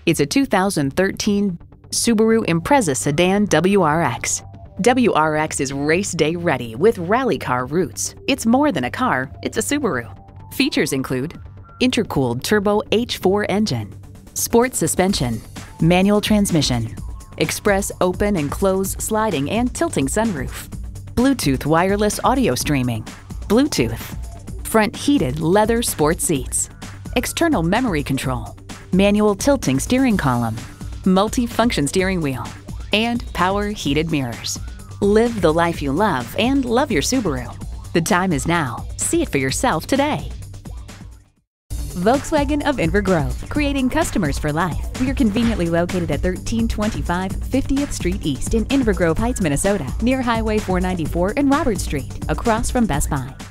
It's a 2013 Subaru Impreza Sedan WRX. WRX is race day ready with rally car roots. It's more than a car, it's a Subaru. Features include intercooled turbo H4 engine, sport suspension, manual transmission, express open and close sliding and tilting sunroof, Bluetooth wireless audio streaming, Bluetooth, front heated leather sport seats, external memory control, manual tilting steering column, multi-function steering wheel, and power heated mirrors. Live the life you love and love your Subaru. The time is now. See it for yourself today. Volkswagen of Inver Grove, creating customers for life. We are conveniently located at 1325 50th Street East in Inver-Grove-Heights, Minnesota, near Highway 494 and Robert Street, across from Best Buy.